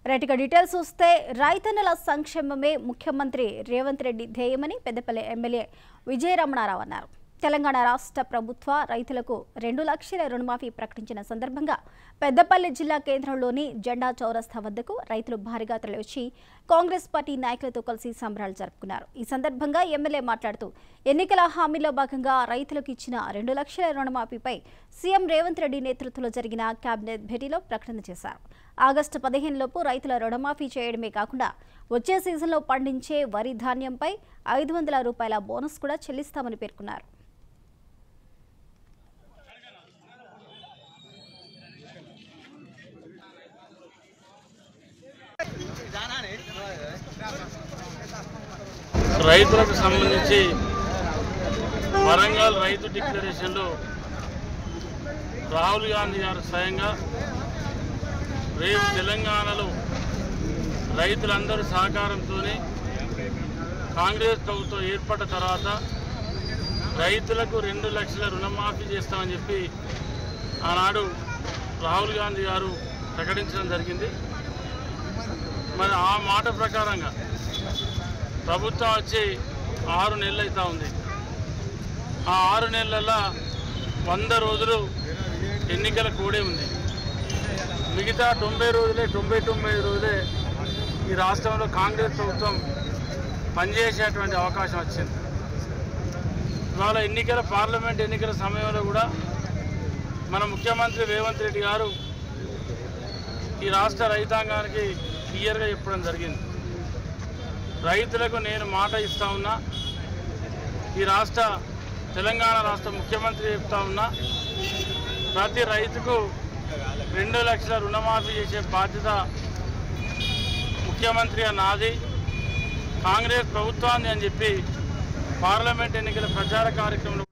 రైతుగా డీటెయిల్స్ వస్తే రైతన్నల సంక్షేమమే ముఖ్యమంత్రి రేవంత్ రెడ్డి ధ్యేయమని పెద్దపల్లి ఎమ్మెల్యే విజయ రమణ రావు అన్నారు. తెలంగాణ రాష్ట్ర ప్రభుత్వ రైతులకు 2 లక్షల రుణమాఫీ ప్రకటించిన సందర్భంగా పెద్దపల్లి జిల్లా కేంద్రంలోని జెండా చౌరస్తా వద్దకు రైతులు భారీగా తరలివచ్చి కాంగ్రెస్ పార్టీ నాయకులతో కలిసి సంబరాలు జరుపుకున్నారు. ఈ సందర్భంగా ఎమ్మెల్యే మాట్లాడుతూ ఎన్నికల హామీలో భాగంగా రైతులకు ఇచ్చిన 2 లక్షల రుణమాఫీపై సీఎం రేవంత్ రెడ్డి నేతృత్వంలో జరిగిన కేబినెట్ భేటీలో ప్రకటన చేశారు. ఆగస్టు 15 లోపు రైతుల రుణమాఫీ చేయడమే కాకుండా వచ్చే సీజన్లో పండించే వరి ధాన్యంపై 500 రూపాయల బోనస్ కూడా చెల్లిస్తామని పేర్కొన్నారు. రైతులకు సంబంధించి వరంగల్ రైతు డిక్లరేషన్లో రాహుల్ గాంధీ గారు స్వయంగా రేపు తెలంగాణలో రైతులందరి సహకారంతోనే కాంగ్రెస్ ప్రభుత్వం ఏర్పడ్డ తర్వాత రైతులకు 2 లక్షల రుణమాఫీ చేస్తామని చెప్పి ఆనాడు రాహుల్ గాంధీ గారు ప్రకటించడం జరిగింది. మరి ఆ మాట ప్రకారంగా ప్రభుత్వం వచ్చి 6 నెలలు అవుతా ఉంది. ఆ 6 నెలల 100 రోజులు ఎన్నికల కోడే ఉంది. మిగతా 90 రోజులే 99 రోజులే ఈ రాష్ట్రంలో కాంగ్రెస్ ప్రభుత్వం పనిచేసేటువంటి అవకాశం వచ్చింది. ఇవాళ పార్లమెంట్ ఎన్నికల సమయంలో కూడా మన ముఖ్యమంత్రి రేవంత్ రెడ్డి గారు ఈ రాష్ట్ర రైతాంగానికి క్లియర్గా చెప్పడం జరిగింది. రైతులకు నేను మాట ఇస్తా ఉన్నా, ఈ తెలంగాణ రాష్ట్ర ముఖ్యమంత్రి చెప్తా ఉన్నా, ప్రతి రైతుకు 2 లక్షల రుణమాఫీ చేసే బాధ్యత ముఖ్యమంత్రిగా నాది, కాంగ్రెస్ ప్రభుత్వాన్ని అని చెప్పి పార్లమెంట్ ఎన్నికల ప్రచార కార్యక్రమంలో